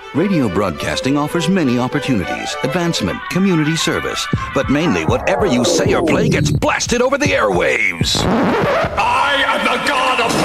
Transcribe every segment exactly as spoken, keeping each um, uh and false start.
Radio broadcasting offers many opportunities, advancement, community service, but mainly whatever you say or play gets blasted over the airwaves. I am the god of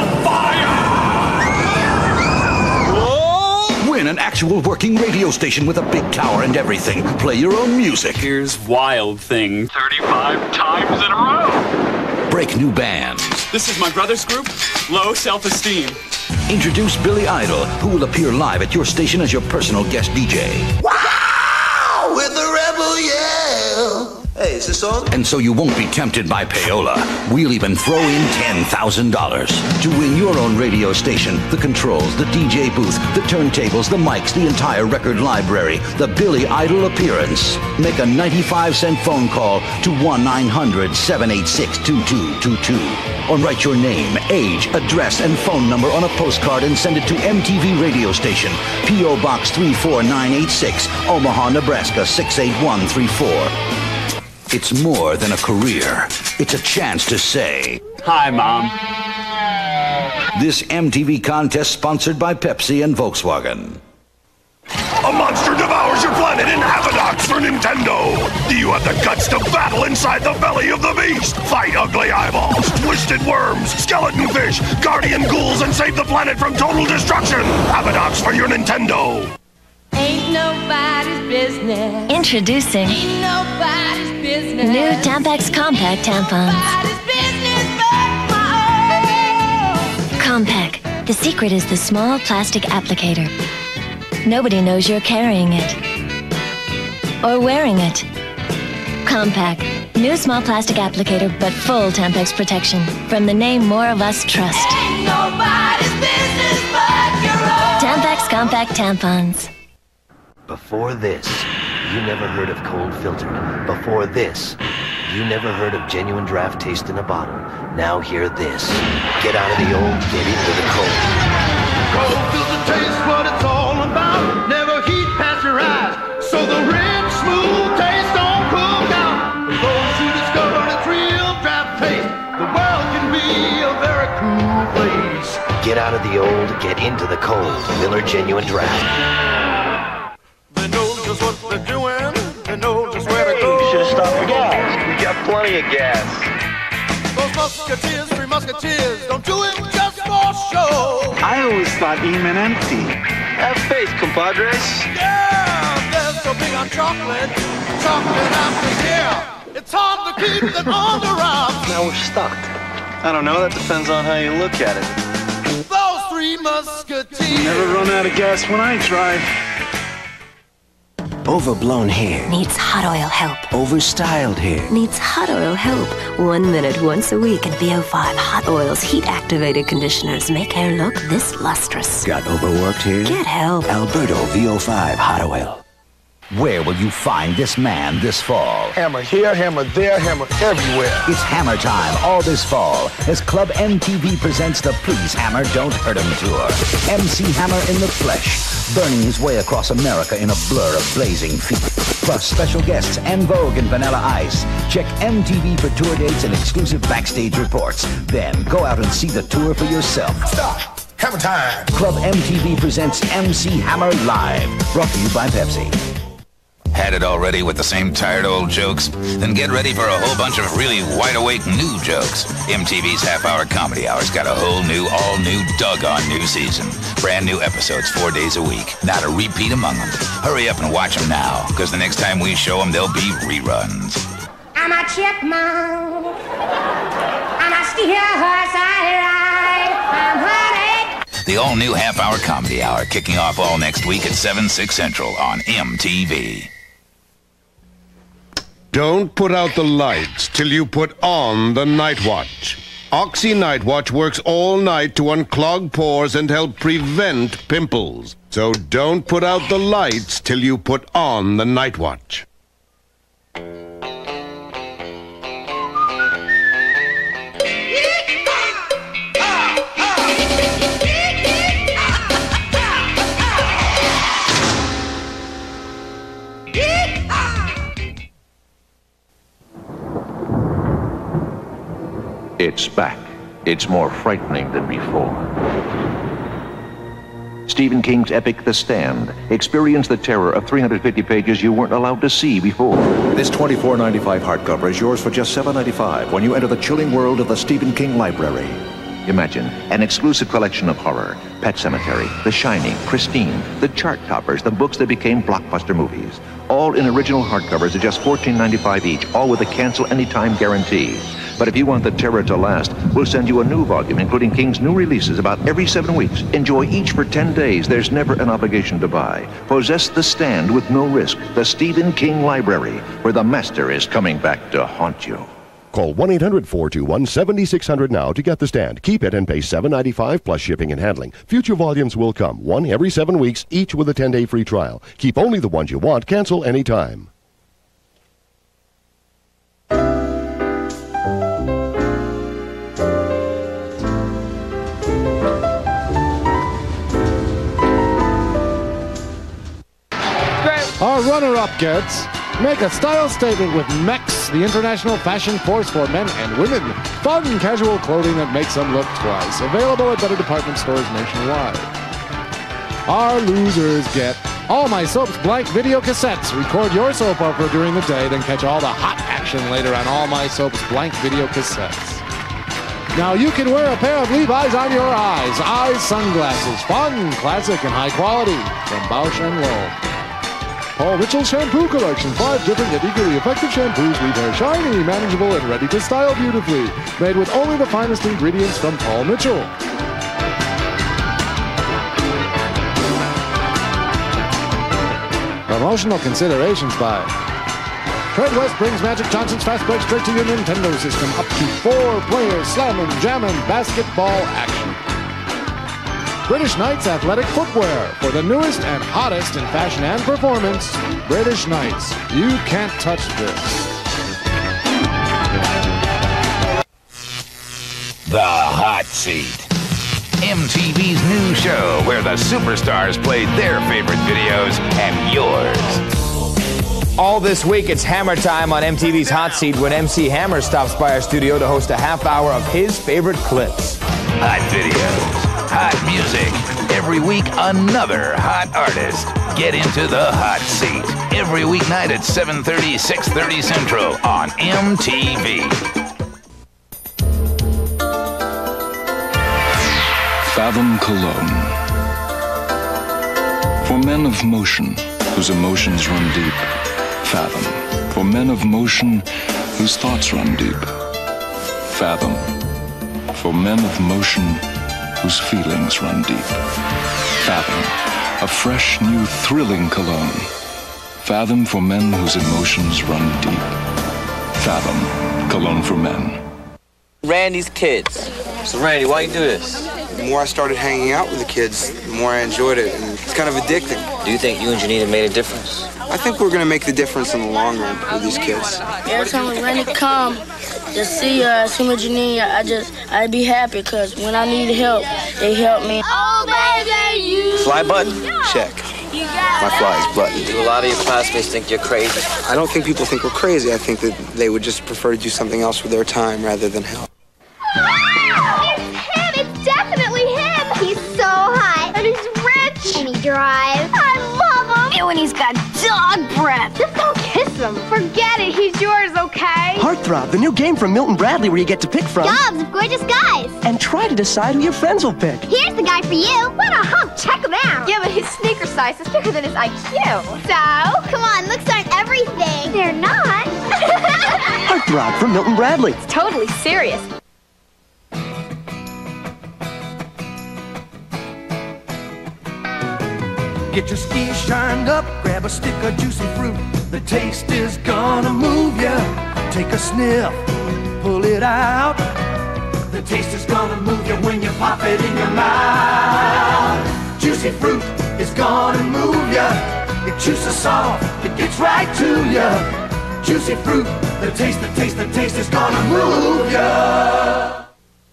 hellfire! Win an actual working radio station with a big tower and everything. Play your own music. Here's Wild Thing. thirty-five times in a row. Break new bands. This is my brother's group, Low Self-Esteem. Introduce Billy Idol, who will appear live at your station as your personal guest D J. Wow! With the rebel yell. Hey, is this on? And so you won't be tempted by payola. We'll even throw in ten thousand dollars. To win your own radio station, the controls, the D J booth, the turntables, the mics, the entire record library, the Billy Idol appearance. Make a ninety-five cent phone call to one nine hundred, seven eight six, two two two two. Or write your name, age, address, and phone number on a postcard and send it to M T V Radio Station, P O Box three four nine eight six, Omaha, Nebraska six eight one three four. It's more than a career. It's a chance to say, Hi, Mom. This M T V contest sponsored by Pepsi and Volkswagen. A monster devours your planet in Abadox for Nintendo. Do you have the guts to battle inside the belly of the beast? Fight ugly eyeballs, twisted worms, skeleton fish, guardian ghouls, and save the planet from total destruction. Abadox for your Nintendo. Ain't nobody's business. Introducing Ain't nobody's business. new Tampax Compak tampons. Nobody's business but my own. Compak. The secret is the small plastic applicator. Nobody knows you're carrying it or wearing it. Compak. New small plastic applicator, but full Tampax protection from the name more of us trust. Ain't nobody's business but your own. Tampax Compak tampons. Before this, you never heard of cold filtered. Before this, you never heard of genuine draft taste in a bottle. Now hear this. Get out of the old, get into the cold. Cold filtered taste what it's all about. Never heat pasteurized, so the rich, smooth taste don't cook out. For those who discover its real draft taste, the world can be a very cool place. Get out of the old, get into the cold. Miller Genuine Draft. They know just what they're doing. They know just where to go. You should have stopped for gas. We got plenty of gas. Those musketeers, three musketeers, don't do it just for show. I always thought E meant empty. Have faith, compadres. Yeah, they're so big on chocolate. Chocolate after here. It's hard to keep them on the run. Now we're stuck. I don't know. That depends on how you look at it. Those three musketeers. Never run out of gas when I drive. Overblown hair Needs hot oil help. overstyled hair. Needs hot oil help. One minute, once a week, and V O five Hot Oil's heat-activated conditioners make hair look this lustrous. Got overworked hair? Get help. Alberto V O five Hot Oil. Where will you find this man this fall? Hammer here, hammer there, hammer everywhere. It's hammer time all this fall as Club M T V presents the Please Hammer, Don't Hurt Him tour. M C Hammer in the flesh, burning his way across America in a blur of blazing feet. Plus special guests En Vogue and Vanilla Ice. Check M T V for tour dates and exclusive backstage reports. Then go out and see the tour for yourself. Stop! Hammer time! Club M T V presents M C Hammer Live. Brought to you by Pepsi. Had it already with the same tired old jokes? Then get ready for a whole bunch of really wide-awake new jokes. M T V's half-hour comedy hour's got a whole new, all-new, doggone new season. Brand new episodes four days a week. Not a repeat among them. Hurry up and watch them now, because the next time we show them, they'll be reruns. I'm a chipmunk. I'm a steerhorse. I ride. I'm honey. The all-new half-hour comedy hour kicking off all next week at seven, six Central on M T V. Don't put out the lights till you put on the Night Watch. Oxy Night Watch works all night to unclog pores and help prevent pimples. So don't put out the lights till you put on the Night Watch. It's back. It's more frightening than before. Stephen King's epic The Stand. Experience the terror of three hundred fifty pages you weren't allowed to see before. This twenty-four ninety-five hardcover is yours for just seven ninety-five when you enter the chilling world of the Stephen King library. Imagine an exclusive collection of horror, Pet Sematary, The Shining, Christine, the chart toppers, the books that became blockbuster movies. All in original hardcovers at just fourteen ninety-five each, all with a cancel anytime guarantee. But if you want the terror to last, we'll send you a new volume, including King's new releases about every seven weeks. Enjoy each for ten days. There's never an obligation to buy. Possess The Stand with no risk. The Stephen King Library, where the master is coming back to haunt you. Call one eight hundred, four two one, seven six zero zero now to get The Stand. Keep it and pay seven ninety-five plus shipping and handling. Future volumes will come, one every seven weeks, each with a ten-day free trial. Keep only the ones you want. Cancel anytime. Our runner-up gets... Make a style statement with Mex, the international fashion force for men and women. Fun, casual clothing that makes them look twice. Available at better department stores nationwide. Our losers get All My Soap's blank video cassettes. Record your soap opera during the day, then catch all the hot action later on All My Soap's blank video cassettes. Now you can wear a pair of Levi's on your eyes. Eyes sunglasses. Fun, classic, and high quality. From Bausch and Lomb. Paul Mitchell's shampoo collection. Five different yet equally effective shampoos leave hair shiny, manageable, and ready to style beautifully. Made with only the finest ingredients from Paul Mitchell. Promotional considerations by Fred West brings Magic Johnson's Fast Break straight to your Nintendo system. Up to four players slamming, jamming, basketball action. British Knights athletic footwear for the newest and hottest in fashion and performance. British Knights, you can't touch this. The Hot Seat. M T V's new show where the superstars played their favorite videos and yours. All this week, it's Hammer time on M T V's Hot Seat when M C Hammer stops by our studio to host a half hour of his favorite clips. Hot videos. Hot music. Every week, another hot artist. Get into the Hot Seat. Every weeknight at seven thirty, six thirty Central on M T V. Fathom Cologne. For men of motion, whose emotions run deep. Fathom. For men of motion, whose thoughts run deep. Fathom. For men of motion, whose feelings run deep. Fathom, a fresh, new, thrilling cologne. Fathom for men whose emotions run deep. Fathom, cologne for men. Randy's kids. So Randy, why you do this? The more I started hanging out with the kids, the more I enjoyed it, and it's kind of addicting. Do you think you and Janita made a difference? I think we're going to make the difference in the long run with these kids. Every time when Randy come, to see uh, see my Janita, I just, I'd be happy, because when I need help, they help me. Oh, baby, you... Fly button? Check. My fly's button. Do a lot of your classmates think you're crazy? I don't think people think we're crazy. I think that they would just prefer to do something else with their time rather than help. It's him! It's definitely him! He's so hot, and he's rich, and he drives. I love him! And when he's got dog breath. Just don't kiss him. Forget it, he's yours, okay? Heartthrob, the new game from Milton Bradley where you get to pick from Jobs of gorgeous guys. And try to decide who your friends will pick. Here's the guy for you. What a hump, check him out. Yeah, but his sneaker size is bigger than his I Q. So, come on, looks aren't everything. They're not. Heartthrob from Milton Bradley. It's totally serious. Get your skis shined up, grab a stick of juicy fruit. The taste is gonna move ya. Take a sniff, pull it out. The taste is gonna move you when you pop it in your mouth. Juicy fruit is gonna move ya. It juices soft, it gets right to ya. Juicy fruit, the taste, the taste, the taste is gonna move ya.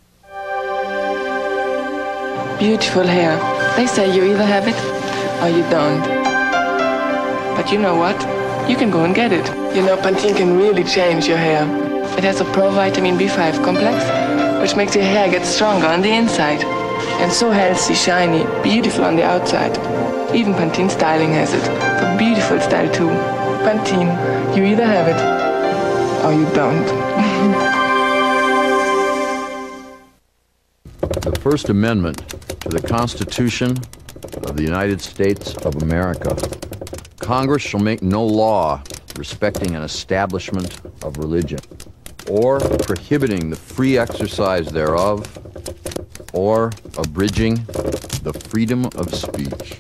Beautiful hair. They say you either have it or you don't. But you know what? You can go and get it. You know, Pantene can really change your hair. It has a pro vitamin B five complex, which makes your hair get stronger on the inside. And so healthy, shiny, beautiful on the outside. Even Pantene styling has it. For beautiful style too. Pantene, you either have it or you don't. The First Amendment to the Constitution of the United States of America. Congress shall make no law respecting an establishment of religion, or prohibiting the free exercise thereof, or abridging the freedom of speech.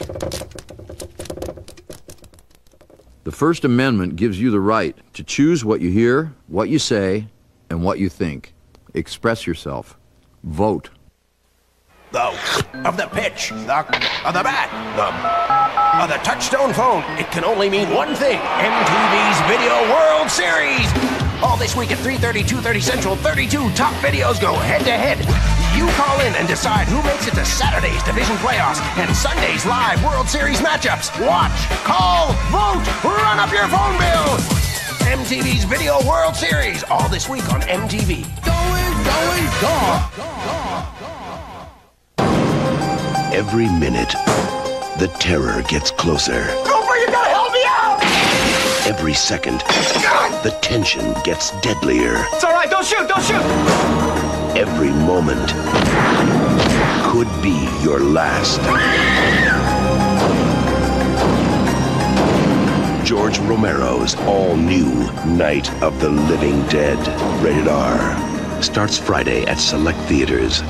The First Amendment gives you the right to choose what you hear, what you say, and what you think. Express yourself. Vote. The of the pitch, the of the bat, the of the touchstone phone. It can only mean one thing: M T V's Video World Series. All this week at three thirty, two thirty Central, thirty-two top videos go head-to-head. You call in and decide who makes it to Saturday's division playoffs and Sunday's live World Series matchups. Watch, call, vote, run up your phone bill. M T V's Video World Series. All this week on M T V. Going, going, gone. Every minute, the terror gets closer. Cooper, you gotta help me out! Every second, the tension gets deadlier. It's all right, don't shoot, don't shoot! Every moment could be your last. George Romero's all-new Night of the Living Dead, rated R, starts Friday at select theaters.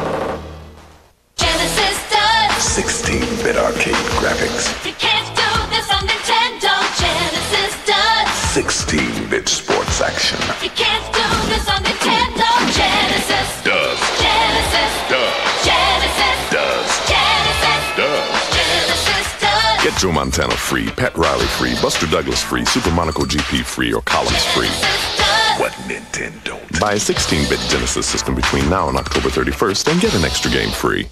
sixteen-bit arcade graphics. You can't do this on Nintendo. Genesis does. sixteen-bit sports action. You can't do this on Nintendo. Genesis does. Genesis does. Genesis does. Genesis does. Genesis does. Get Joe Montana free, Pat Riley free, Buster Douglas free, Super Monaco G P free, or Columns free. What Nintendo don't? Buy a sixteen-bit Genesis system between now and October thirty-first and get an extra game free.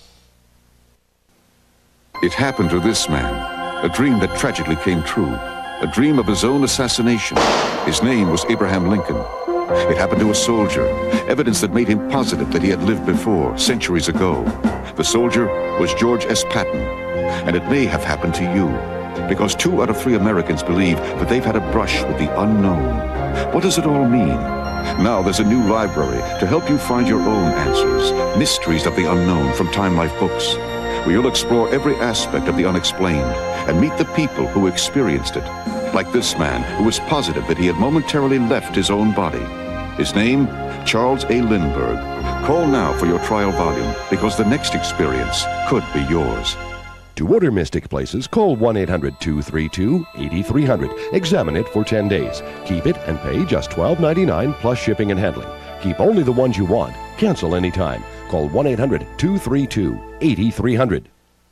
It happened to this man, a dream that tragically came true, a dream of his own assassination. His name was Abraham Lincoln. It happened to a soldier, evidence that made him positive that he had lived before, centuries ago. The soldier was George S. Patton, and it may have happened to you, because two out of three Americans believe that they've had a brush with the unknown. What does it all mean? Now there's a new library to help you find your own answers, Mysteries of the Unknown from Time Life Books, where you'll explore every aspect of the unexplained and meet the people who experienced it. Like this man who was positive that he had momentarily left his own body. His name, Charles A. Lindbergh. Call now for your trial volume, because the next experience could be yours. To order Mystic Places, call one eight hundred, two three two, eight three zero zero. Examine it for ten days. Keep it and pay just twelve ninety-nine plus shipping and handling. Keep only the ones you want. Cancel anytime. Call one eight hundred, two three two, eight three zero zero.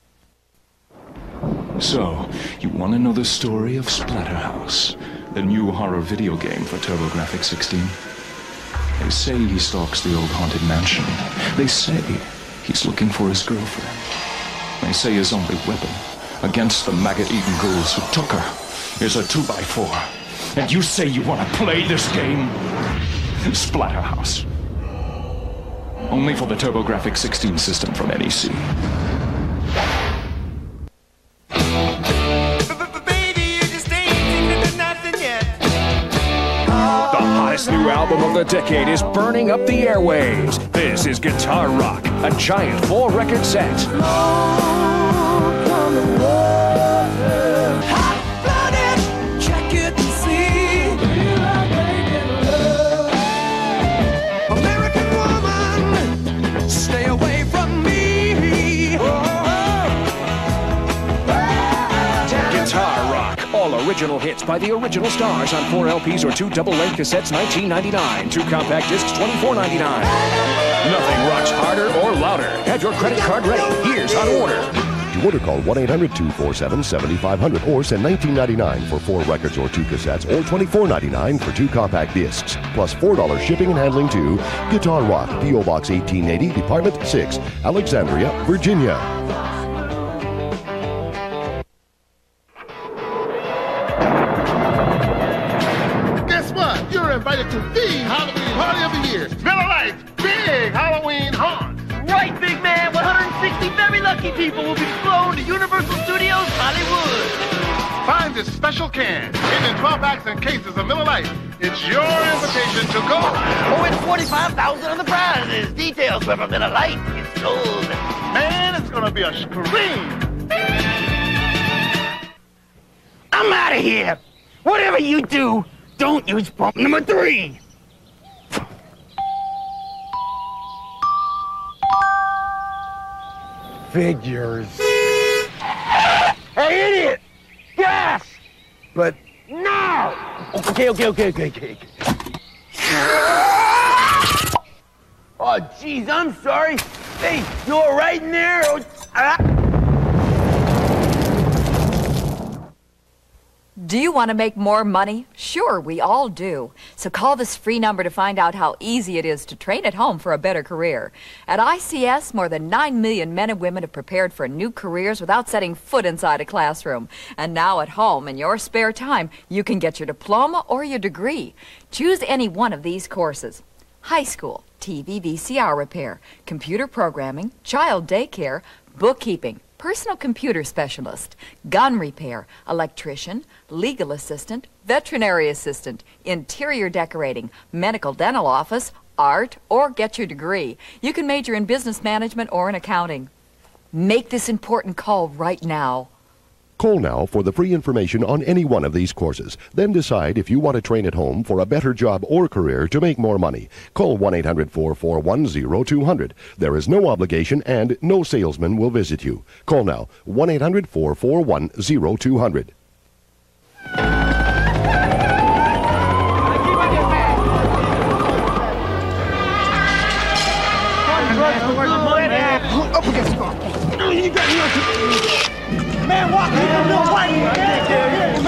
So, you want to know the story of Splatterhouse, the new horror video game for TurboGrafx sixteen? They say he stalks the old haunted mansion. They say he's looking for his girlfriend. They say his only weapon against the maggot-eaten ghouls who took her is a two by four. And you say you want to play this game? Splatterhouse. Only for the TurboGrafx sixteen system from N E C. The hottest new album of the decade is burning up the airwaves. This is Guitar Rock, a giant four-record set. Original hits by the original stars on four L Ps or two double-length cassettes, nineteen ninety-nine. Two compact discs, twenty-four ninety-nine. Nothing rocks harder or louder. Have your credit card ready. Here's how to order. To order, call one eight hundred, two four seven, seven five zero zero or send nineteen ninety-nine for four records or two cassettes or twenty-four ninety-nine for two compact discs, plus four dollars shipping and handling to Guitar Rock, P O Box eighteen eighty, Department six, Alexandria, Virginia. Invited to the Halloween party of the year. Miller Lite's Big Halloween Haunt. Right, big man. one hundred sixty lucky people will be flown to Universal Studios Hollywood. Find this special can, hidden in twelve packs and cases of Miller Lite. It's your invitation to go. Oh, it's forty-five thousand on the prizes. Details from a Miller Lite. It's gold. Man, it's gonna be a scream. I'm out of here. Whatever you do, don't use pump number three. Figures. Hey, idiot! Gas! But now! Okay, okay, okay, okay, okay. Oh, jeez, I'm sorry. Hey, you all right in there? Oh, ah. Do you want to make more money? Sure, we all do. So call this free number to find out how easy it is to train at home for a better career. At I C S, more than nine million men and women have prepared for new careers without setting foot inside a classroom. And now at home, in your spare time, you can get your diploma or your degree. Choose any one of these courses. High school, T V V C R repair, computer programming, child daycare, bookkeeping, personal computer specialist, gun repair, electrician, legal assistant, veterinary assistant, interior decorating, medical dental office, art, or get your degree. You can major in business management or in accounting. Make this important call right now. Call now for the free information on any one of these courses. Then decide if you want to train at home for a better job or career to make more money. Call one eight hundred, four four one, zero two hundred. There is no obligation and no salesman will visit you. Call now, one eight hundred, four four one, zero two hundred. Man, walk in the little white man.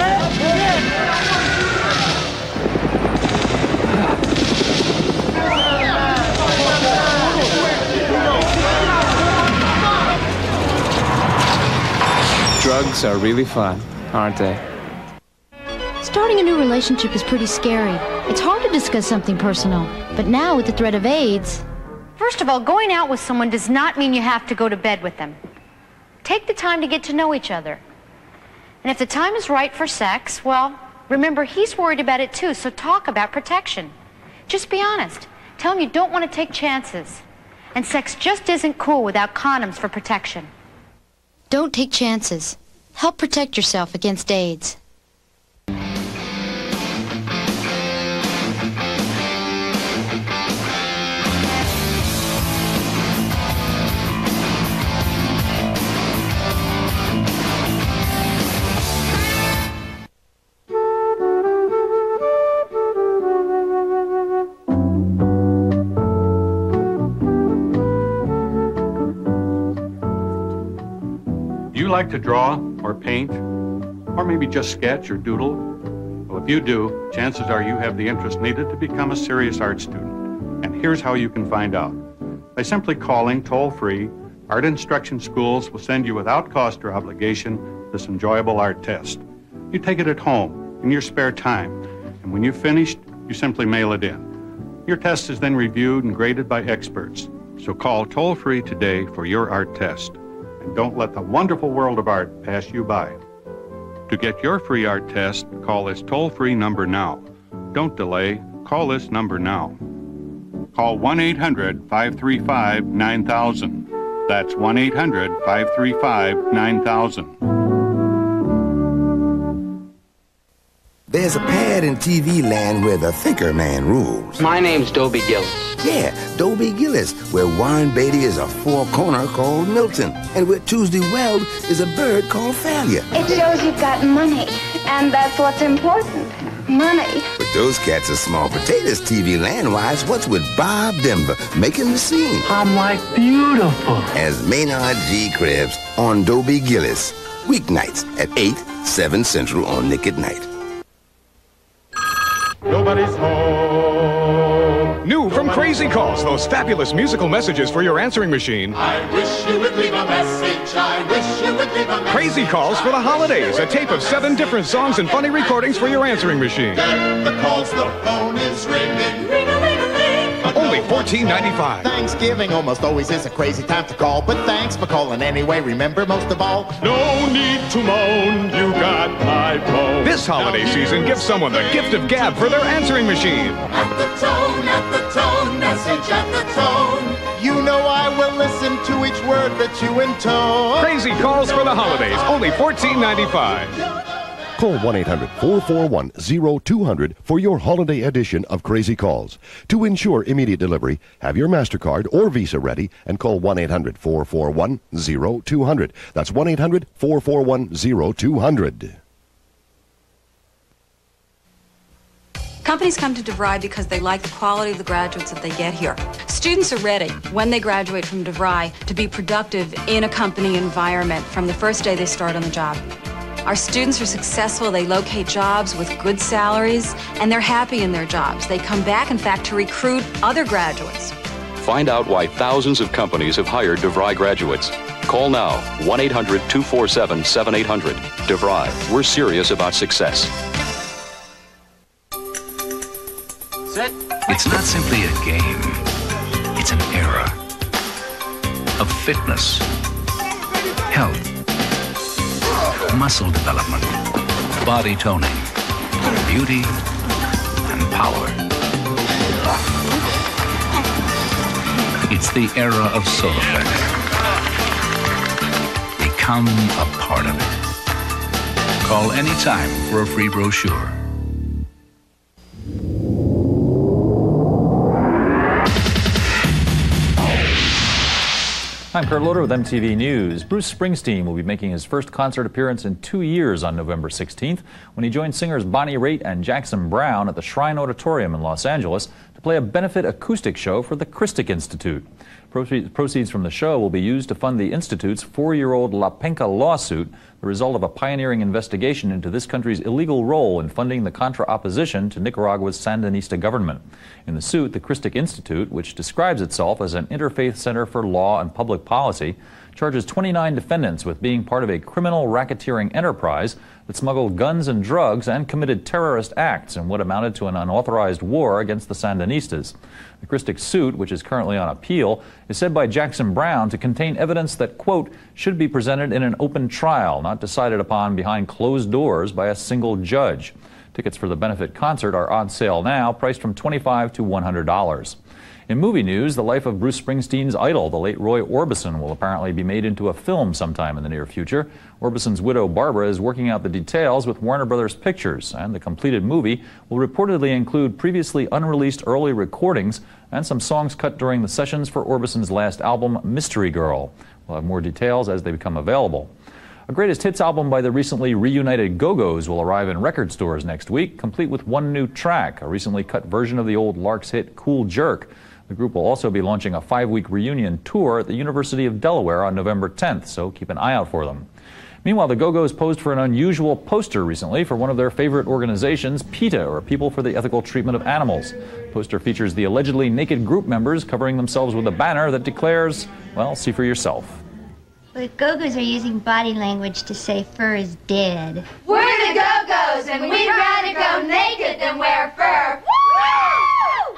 Drugs are really fun, aren't they? Starting a new relationship is pretty scary. It's hard to discuss something personal. But now with the threat of AIDS... First of all, going out with someone does not mean you have to go to bed with them. Take the time to get to know each other. And if the time is right for sex, well, remember, he's worried about it too, so talk about protection. Just be honest. Tell him you don't want to take chances. And sex just isn't cool without condoms for protection. Don't take chances. Help protect yourself against AIDS. Like to draw or paint or maybe just sketch or doodle? Well, if you do, chances are you have the interest needed to become a serious art student. And here's how you can find out. By simply calling toll-free, Art Instruction Schools will send you without cost or obligation this enjoyable art test. You take it at home in your spare time, and when you've finished, you simply mail it in. Your test is then reviewed and graded by experts. So call toll-free today for your art test. And don't let the wonderful world of art pass you by. To get your free art test, call this toll-free number now. Don't delay. Call this number now. Call one eight hundred, five three five, nine thousand. That's one eight hundred, five three five, nine thousand. There's a pad in T V land where the thinker man rules. My name's Dobie Gillis. Yeah, Dobie Gillis, where Warren Beatty is a four-corner called Milton, and where Tuesday Weld is a bird called Thalia. It shows you've got money, and that's what's important. Money. But those cats are small potatoes T V land-wise. What's with Bob Denver making the scene? I'm like beautiful. As Maynard G. Krebs on Dobie Gillis. Weeknights at eight, seven Central on Nick at Night. Nobody's home. New from Crazy Calls, those fabulous musical messages for your answering machine. I wish you would leave a message. I wish you would leave a message. Crazy Calls for the holidays, a tape of seven different songs and funny recordings for your answering machine. Get the calls, the phone is ringing. Ring-a-ling-a-ling. only fourteen ninety-five. Thanksgiving almost always is a crazy time to call, but thanks for calling anyway. Remember, most of all, no need to moan, you got my phone. This holiday season, give someone the gift of gab for their answering machine. At the tone, at the tone, message at the tone. You know I will listen to each word that you intone. Crazy calls for the holidays, only fourteen ninety-five. Call one eight hundred, four four one, zero two hundred for your holiday edition of Crazy Calls. To ensure immediate delivery, have your MasterCard or Visa ready and call one eight hundred, four four one, zero two hundred. That's one eight hundred, four four one, zero two hundred. Companies come to DeVry because they like the quality of the graduates that they get here. Students are ready, when they graduate from DeVry, to be productive in a company environment from the first day they start on the job. Our students are successful, they locate jobs with good salaries, and they're happy in their jobs. They come back, in fact, to recruit other graduates. Find out why thousands of companies have hired DeVry graduates. Call now, one eight hundred, two four seven, seven eight hundred. DeVry, we're serious about success. Sit. It's not simply a game, it's an era of fitness, health, muscle development, body toning, beauty, and power. It's the era of Soloflex. Become a part of it. Call anytime for a free brochure. I'm Kurt Loder with M T V News. Bruce Springsteen will be making his first concert appearance in two years on November sixteenth when he joins singers Bonnie Raitt and Jackson Browne at the Shrine Auditorium in Los Angeles to play a benefit acoustic show for the Christic Institute. Proceeds from the show will be used to fund the Institute's four-year-old La Penca lawsuit, the result of a pioneering investigation into this country's illegal role in funding the Contra opposition to Nicaragua's Sandinista government. In the suit, the Christic Institute, which describes itself as an interfaith center for law and public policy, charges twenty-nine defendants with being part of a criminal racketeering enterprise that smuggled guns and drugs and committed terrorist acts in what amounted to an unauthorized war against the Sandinistas. The Christic suit, which is currently on appeal, is said by Jackson Browne to contain evidence that, quote, should be presented in an open trial, not decided upon behind closed doors by a single judge. Tickets for the benefit concert are on sale now, priced from twenty-five to one hundred dollars. In movie news, the life of Bruce Springsteen's idol, the late Roy Orbison, will apparently be made into a film sometime in the near future. Orbison's widow, Barbara, is working out the details with Warner Brothers Pictures, and the completed movie will reportedly include previously unreleased early recordings and some songs cut during the sessions for Orbison's last album, Mystery Girl. We'll have more details as they become available. A greatest hits album by the recently reunited Go-Go's will arrive in record stores next week, complete with one new track, a recently cut version of the old Larks hit Cool Jerk. The group will also be launching a five-week reunion tour at the University of Delaware on November tenth, so keep an eye out for them. Meanwhile, the Go-Go's posed for an unusual poster recently for one of their favorite organizations, PETA, or People for the Ethical Treatment of Animals. The poster features the allegedly naked group members covering themselves with a banner that declares, well, see for yourself. The Go-Go's are using body language to say fur is dead. We're the Go-Go's, and we'd rather go naked than wear fur. Woo!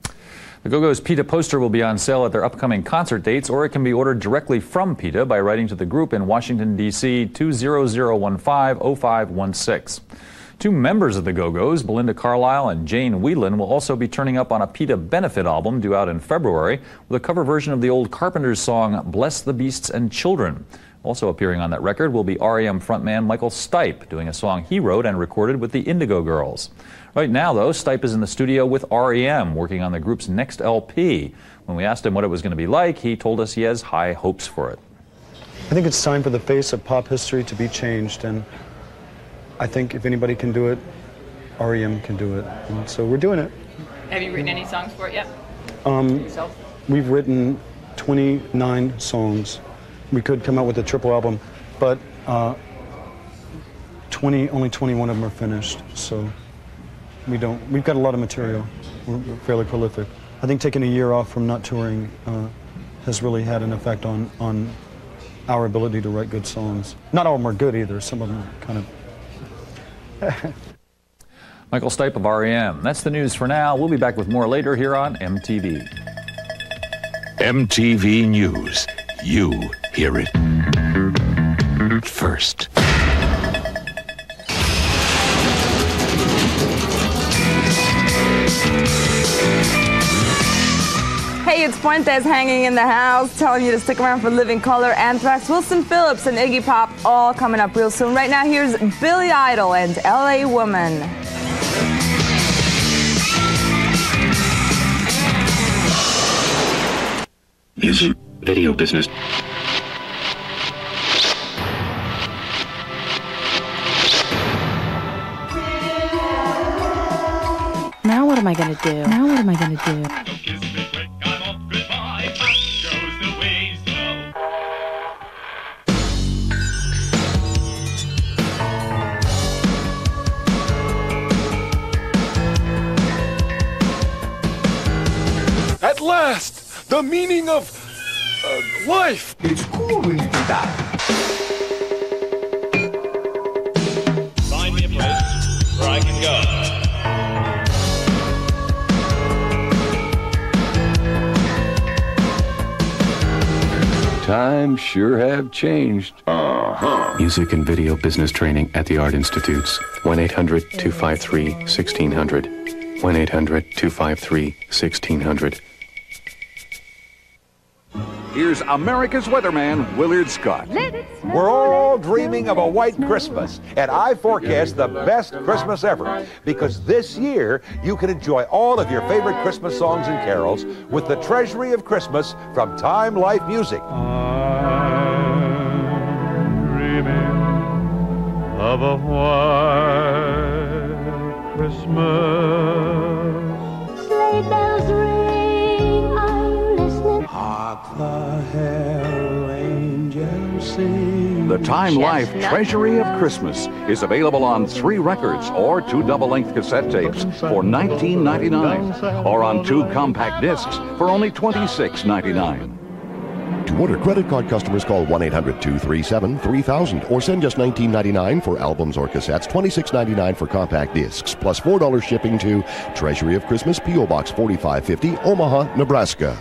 The Go-Go's PETA poster will be on sale at their upcoming concert dates, or it can be ordered directly from PETA by writing to the group in Washington, D C two zero zero one five oh five one six. Two members of the Go-Go's, Belinda Carlisle and Jane Whelan, will also be turning up on a PETA benefit album due out in February with a cover version of the old Carpenters song, Bless the Beasts and Children. Also appearing on that record will be R E M frontman Michael Stipe, doing a song he wrote and recorded with the Indigo Girls. Right now, though, Stipe is in the studio with R E M, working on the group's next L P. When we asked him what it was going to be like, he told us he has high hopes for it. I think it's time for the face of pop history to be changed, and I think if anybody can do it, R E M can do it, and so we're doing it. Have you written any songs for it yet? Um, Yourself? We've written twenty-nine songs. We could come out with a triple album, but uh, twenty, only twenty-one of them are finished, so we don't, we've got a lot of material. We're, we're fairly prolific. I think taking a year off from not touring uh, has really had an effect on, on our ability to write good songs. Not all of them are good either, some of them are kind of... Michael Stipe of R E M. That's the news for now. We'll be back with more later here on M T V. M T V News. You hear it first. Hey, it's Fuentes hanging in the house, telling you to stick around for Living Color, Anthrax, Wilson Phillips, and Iggy Pop, all coming up real soon. Right now, here's Billy Idol and L A Woman. Music, video business. Now what am I gonna do? Now what am I gonna do? At last, the meaning of uh, life. It's cool when you do that. Find me a place where I can go. Times sure have changed. Uh-huh. Music and video business training at the Art Institutes. one eight hundred two five three one six zero zero. one eight hundred two five three one six zero zero. Here's America's weatherman, Willard Scott. We're all dreaming of a white Christmas, and I forecast the best Christmas ever, because this year you can enjoy all of your favorite Christmas songs and carols with the Treasury of Christmas from Time Life Music. I'm dreaming of a white Christmas. Sleigh bells ring, are you listening? Hark the herald angels sing. The Time Life Treasury of Christmas is available on three records or two double-length cassette tapes for nineteen ninety-nine, or on two compact discs for only twenty-six ninety-nine. To order, credit card customers call one eight hundred two three seven three thousand or send just nineteen ninety-nine for albums or cassettes, twenty-six ninety-nine for compact discs, plus four dollars shipping to Treasury of Christmas, P O Box forty-five fifty, Omaha, Nebraska.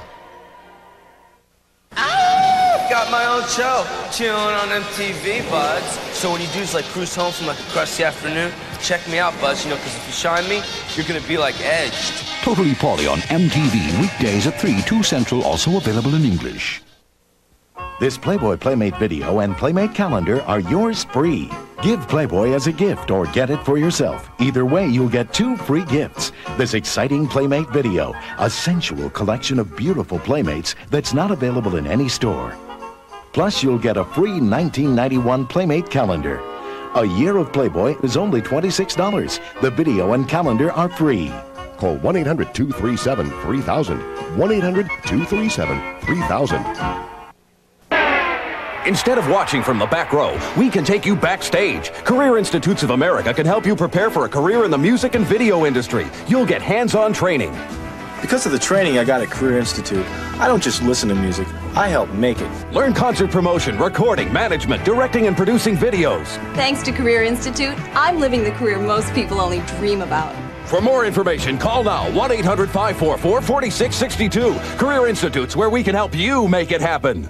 Got my own show, chilling on M T V, buds. So what you do is like cruise home from like a crusty afternoon. Check me out, buds, you know, because if you shine me, you're gonna be like edged. Totally Pauly on M T V, weekdays at three, two Central, also available in English. This Playboy Playmate video and Playmate calendar are yours free. Give Playboy as a gift or get it for yourself. Either way, you'll get two free gifts. This exciting Playmate video, a sensual collection of beautiful Playmates that's not available in any store. Plus, you'll get a free nineteen ninety-one Playmate calendar. A year of Playboy is only twenty-six dollars. The video and calendar are free. Call one eight hundred two three seven three thousand. one eight hundred two three seven three thousand. Instead of watching from the back row, we can take you backstage. Career Institutes of America can help you prepare for a career in the music and video industry. You'll get hands-on training. Because of the training I got at Career Institute, I don't just listen to music, I help make it. Learn concert promotion, recording, management, directing, and producing videos. Thanks to Career Institute, I'm living the career most people only dream about. For more information, call now one eight hundred five four four four six six two. Career Institutes, where we can help you make it happen.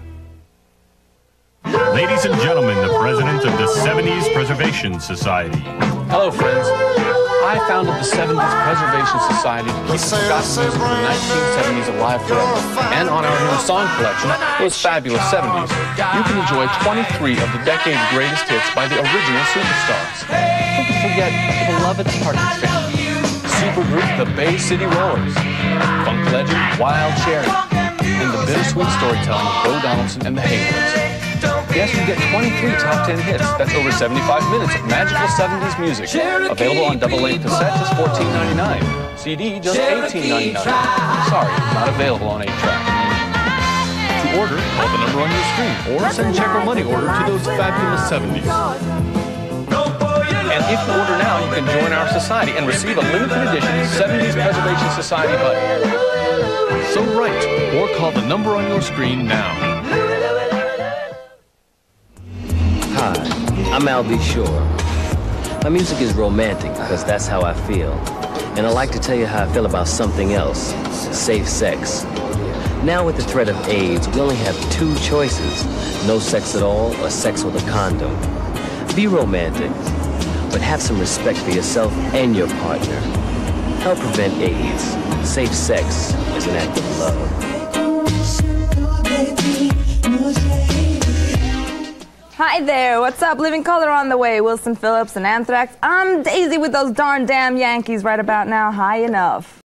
Ladies and gentlemen, the president of the seventies Preservation Society. Hello, friends. I founded the seventies Preservation Society to keep the forgotten music of the nineteen seventies alive forever. And on our new song collection, those fabulous seventies, you can enjoy twenty-three of the decade's greatest hits by the original superstars. Who can forget the beloved Heartthrob family, supergroup the Bay City Rollers, funk legend Wild Cherry, and the bittersweet storytelling of Bo Donaldson and the Haywards. Yes, you get twenty-three top ten hits. That's over seventy-five minutes of magical seventies music. Available on double-length cassette, just fourteen ninety-nine. C D, just eighteen ninety-nine. Sorry, not available on eight track. To order, call the number on your screen, or send check or money order to those fabulous seventies. And if you order now, you can join our society and receive a limited edition seventies Preservation Society button. So write, or call the number on your screen now. Hi, I'm Al B. Shore. My music is romantic because that's how I feel. And I like to tell you how I feel about something else, safe sex. Now with the threat of AIDS, we only have two choices, no sex at all or sex with a condom. Be romantic, but have some respect for yourself and your partner. Help prevent AIDS. Safe sex is an act of love. Hi there, what's up? Living Color on the way. Wilson Phillips and Anthrax. I'm Daisy with those darn damn Yankees right about now. High enough.